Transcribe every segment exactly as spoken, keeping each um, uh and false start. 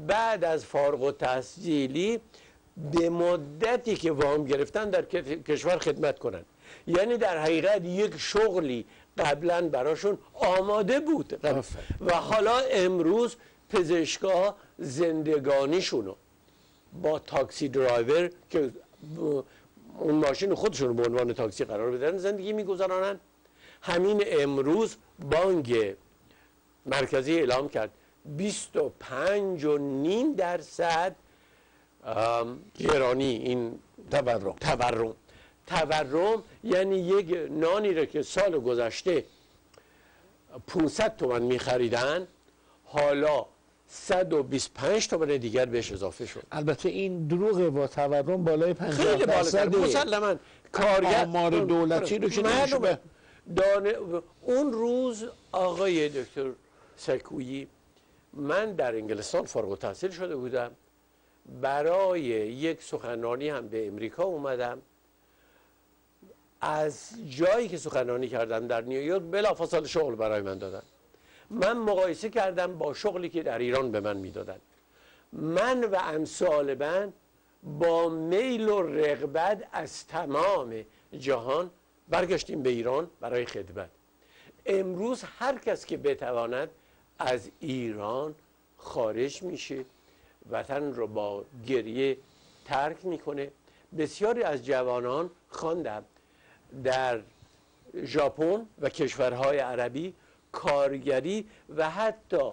بعد از فارغ التحصیلی به مدتی که وام گرفتن در کشور خدمت کنن. یعنی در حقیقت یک شغلی قبلا براشون آماده بود و حالا امروز پزشکا زندگانیشونو با تاکسی درایور که اون ماشین خودشون رو به عنوان تاکسی قرار بدن زندگی میگذارانن. همین امروز بانک مرکزی اعلام کرد بیست و پنج و نیم درصد گرانی این تورم تورم تورم یعنی یک نانی رو که سال گذشته پانصد تومن میخریدن حالا صد و بیست و پنج تومن دیگر بهش اضافه شد. البته این دروغه، با تورم بالای پنجاه درصد مسلماً کارگر آمار دولتی رو که نمیشه. دانه اون روز آقای دکتر سکویی، من در انگلستان فارغ التحصیل شده بودم، برای یک سخنرانی هم به امریکا اومدم. از جایی که سخنرانی کردم در نیویورک بلافاصله شغل برای من دادن. من مقایسه کردم با شغلی که در ایران به من میدادن. من و امثال من با میل و رغبت از تمام جهان برگشتیم به ایران برای خدمت. امروز هر کس که بتواند از ایران خارج میشه، وطن رو با گریه ترک میکنه. بسیاری از جوانان خواندم در ژاپن و کشورهای عربی کارگری و حتی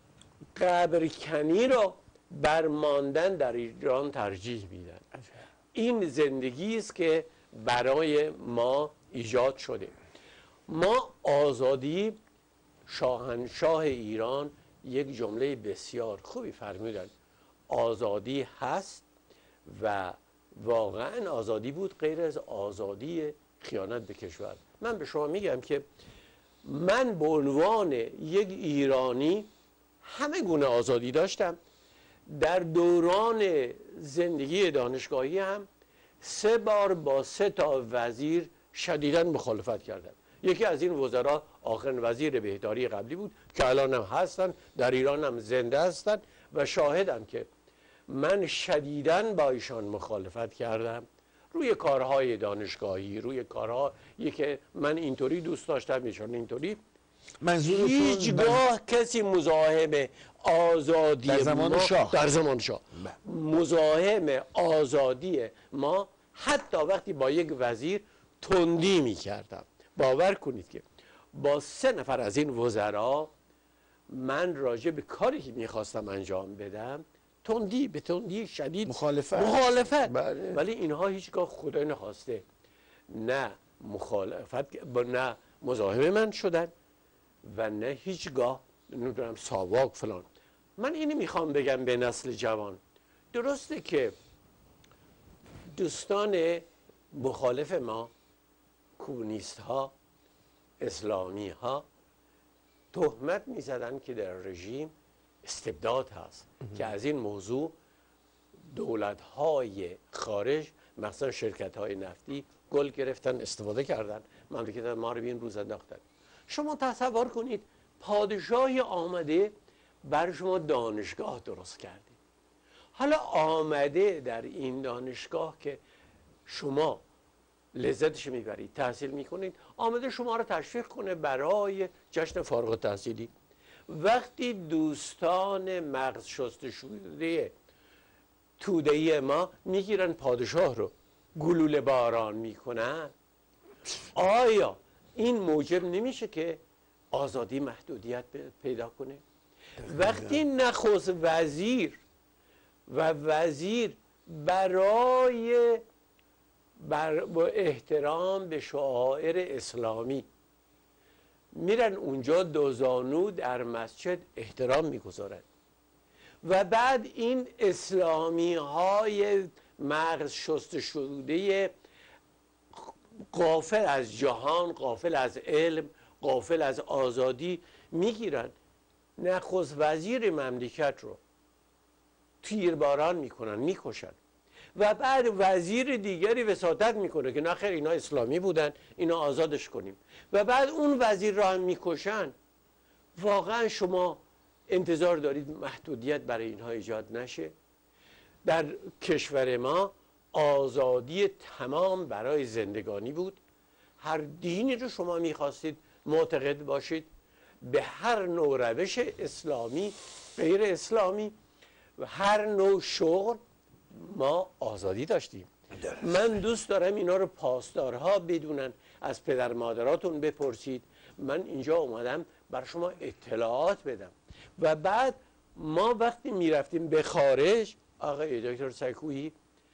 قبرکنی را بر ماندن در ایران ترجیح میدن. این زندگی است که برای ما ایجاد شده. ما آزادی، شاهنشاه ایران یک جمله بسیار خوبی فرمودن، آزادی هست و واقعا آزادی بود غیر از آزادی خیانت به کشور. من به شما میگم که من به عنوان یک ایرانی همه گونه آزادی داشتم. در دوران زندگی دانشگاهی هم سه بار با سه تا وزیر شدیداً مخالفت کردم. یکی از این وزرا آخرین وزیر بهداری قبلی بود که الان هم هستن، در ایران هم زنده هستن و شاهدم که من شدیداً با ایشان مخالفت کردم روی کارهای دانشگاهی، روی کارهایی که من اینطوری دوست داشتم ایشان اینطوری. هیچگاه کسی مزاحم آزادی در زمان ما شاه در زمان شاه مزاحم آزادی ما حتی وقتی با یک وزیر تندی می کردم. باور کنید که با سه نفر از این وزرا من راجع به کاری که میخواستم انجام بدم تندی به تندی شدید مخالفت مخالفت بله. ولی اینها هیچگاه خدای نخواسته نه مخالفت نه مزاحم من شدن و نه هیچگاه نمیدونم ساواک فلان. من اینو میخوام بگم به نسل جوان، درسته که دوستان مخالف ما، کمونیست ها، اسلامی ها، تهمت میزدن که در رژیم استبداد هست که از این موضوع دولت های خارج مثلا شرکت های نفتی گل گرفتن، استفاده کردن، مملکت ما رو به این روز انداختن. شما تصور کنید پادشاهی آمده بر شما دانشگاه درست کرده، حالا آمده در این دانشگاه که شما لذتش میبرید، تحصیل میکنید، آمده شما رو تشویق کنه برای جشن فارغ التحصیلی. وقتی دوستان مغز شسته شده توده‌ای ما میگیرن پادشاه رو گلوله باران میکنن، آیا این موجب نمیشه که آزادی محدودیت پیدا کنه؟ وقتی نخست وزیر و وزیر برای بر با احترام به شعائر اسلامی میرن اونجا دوزانو در مسجد احترام میگذارن و بعد این اسلامی های مغز شسته شده غافل از جهان، غافل از علم، غافل از آزادی میگیرن نخست وزیر مملکت رو تیرباران میکنن، میکشن و بعد وزیر دیگری وساطت میکنه که نه خیر اینا اسلامی بودن، اینا آزادش کنیم و بعد اون وزیر را هم میکشن. واقعا شما انتظار دارید محدودیت برای اینها ایجاد نشه؟ در کشور ما آزادی تمام برای زندگانی بود. هر دینی رو شما میخواستید معتقد باشید، به هر نوع روش اسلامی غیر اسلامی و هر نوع شغل ما آزادی داشتیم. درست. من دوست دارم اینا رو پاسدارها بدونن، از پدر مادراتون بپرسید. من اینجا اومدم بر شما اطلاعات بدم. و بعد ما وقتی میرفتیم به خارج، آقای دکتر سکویی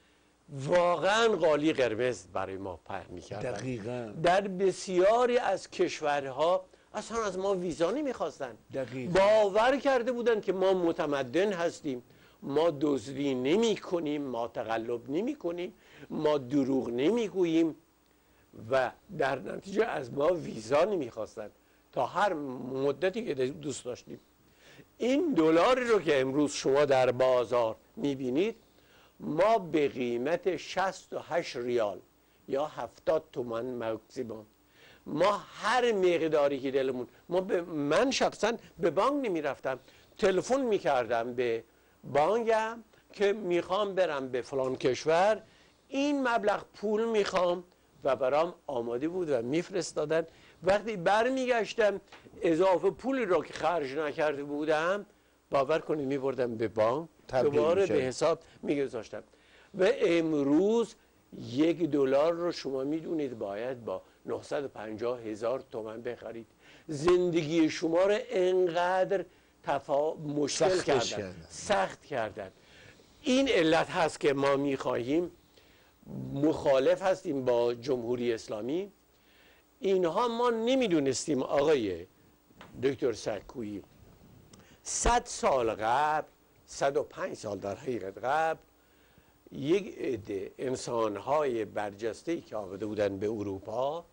واقعا قالی قرمز برای ما پهن میکردن. دقیقاً. در بسیاری از کشورها اصلا از ما ویزا نمیخواستن. باور کرده بودن که ما متمدن هستیم، ما دزدی نمی کنیم، ما تقلب نمی کنیم، ما دروغ نمی گوییم و در نتیجه از ما ویزا نمیخواستن تا هر مدتی که دوست داشتیم. این دلاری رو که امروز شما در بازار میبینید، ما به قیمت شصت و هشت ریال یا هفتاد تومان مکسیموم، ما هر مقداری که دلمون، ما به من شخصا به بانک نمی رفتم، تلفن می کردم به بانکم که میخوام برم به فلان کشور، این مبلغ پول میخوام و برام آماده بود و میفرستادن. وقتی برمیگشتم اضافه پولی رو که خرج نکرده بودم، باور کنید میبردم به بانک، دوباره به حساب میگذاشتم. و امروز یک دلار رو شما میدونید باید با نهصد و پنجاه هزار تومان بخرید. زندگی شما رو انقدر تفا... مشکل کردن، کردن سخت کردن. این علت هست که ما میخواهیم، مخالف هستیم با جمهوری اسلامی. اینها ما نمیدونستیم آقای دکتر سکویی، صد سال قبل، صد و پنج سال در حقیقت قبل، یک عده انسانهای برجسته‌ای که آمده بودن به اروپا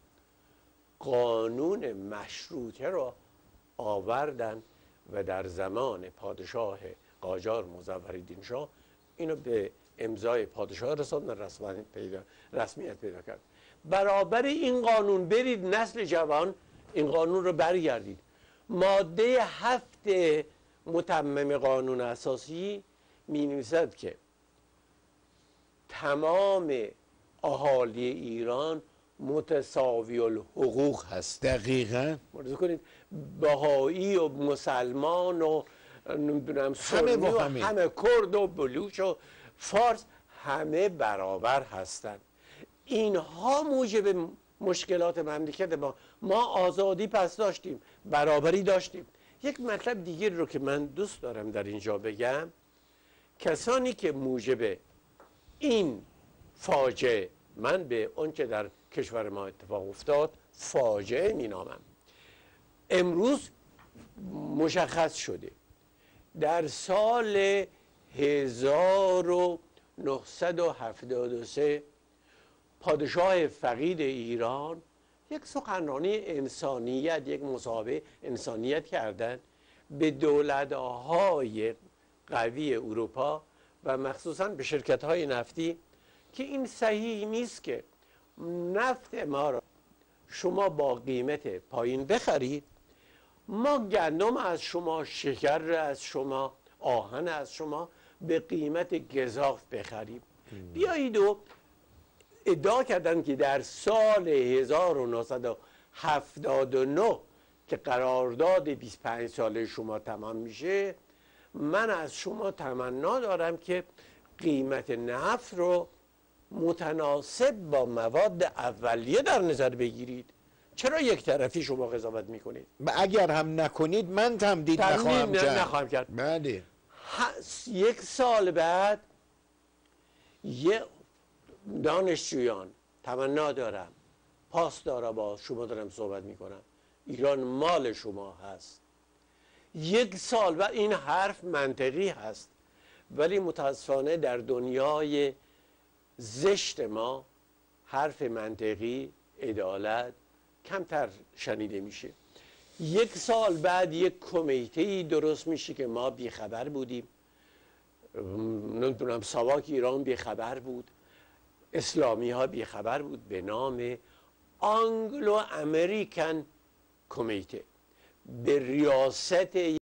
قانون مشروطه را آوردن و در زمان پادشاه قاجار مظفرالدین شاه اینو به امضای پادشاه رساندن، رسمیت پیدا رسمیت پیدا کرد. برابر این قانون برید نسل جوان این قانون رو برگردید. ماده هفت متمم قانون اساسی می نویسد که تمام اهالی ایران متساوی الحقوق هست. دقیقاً. ملاحظه کنید بهایی و مسلمان و نمیدونم سنی و همه, همه کرد و بلوچ و فارس همه برابر هستند. اینها موجب مشکلات مملکت ما. ما آزادی پس داشتیم، برابری داشتیم. یک مطلب دیگه رو که من دوست دارم در اینجا بگم، کسانی که موجب این فاجعه، من به آنچه در کشور ما اتفاق افتاد فاجعه می نامم، امروز مشخص شده. در سال هزار و نهصد و هفتاد و سه پادشاه فقید ایران یک سخنرانی انسانیت، یک مصاحبه انسانیت کردن به دولت‌های قوی اروپا و مخصوصا به شرکت‌های نفتی که این صحیح نیست که نفت ما را شما با قیمت پایین بخرید، ما گندم از شما، شکر از شما، آهن از شما به قیمت گزاف بخریم. بیایید و ادعا کردن که در سال هزار و نهصد و هفتاد و نه که قرارداد بیست و پنج ساله شما تمام میشه، من از شما تمنا دارم که قیمت نفت رو متناسب با مواد اولیه در نظر بگیرید. چرا یک طرفی شما قضاوت میکنید؟ اگر هم نکنید من تمدید نخواهم کرد. نخواهم کرد. بله. یک سال بعد یه دانشجویان تمنا دارم، پاسدارا با شما دارم صحبت میکنم، ایران مال شما هست. یک سال و این حرف منطقی هست، ولی متاسفانه در دنیای زشت ما حرف منطقی، عدالت کمتر شنیده میشه. یک سال بعد یک کمیته‌ای درست میشه که ما بیخبر بودیم، نمیدونم ساواک ایران بیخبر بود، اسلامی ها بیخبر بود، به نام آنگلو امریکن کمیته به ریاست